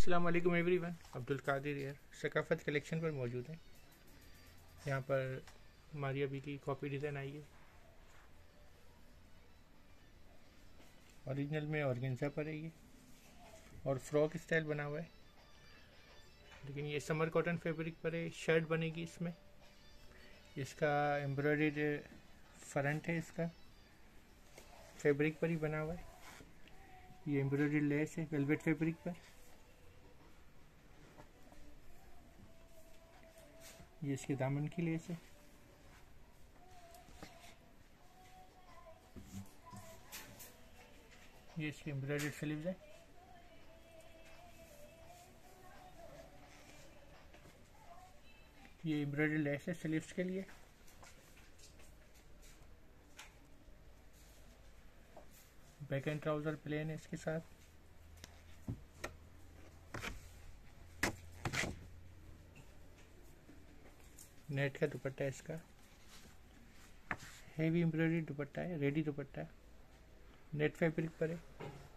अस्सलाम वालेकुम एवरीवन, अब्दुल कादिर यार सकाफ़त कलेक्शन पर मौजूद है। यहाँ पर मारिया बी की कॉपी डिज़ाइन आई है। ओरिजिनल में ऑर्गेन्जा पर है ये, और फ्रॉक स्टाइल बना हुआ है, लेकिन ये समर कॉटन फैब्रिक पर है। शर्ट बनेगी इसमें। इसका एम्ब्रॉयडर्ड फ्रंट है, इसका फैब्रिक पर ही बना हुआ है। ये एम्ब्रॉयडर्ड लेस है वेलवेट फैब्रिक पर। ये इसके दामन की लेस है। ये इसकी एम्ब्रॉयडर्ड स्लीव्स है। ये एम्ब्रॉयडर्ड लेस है स्लीव्स के लिए। बैक एंड ट्राउजर प्लेन है इसके साथ। नेट का दुपट्टा है इसका। हेवी एम्ब्रॉयडरी दुपट्टा है, रेडी दुपट्टा है, नेट फैब्रिक पर है।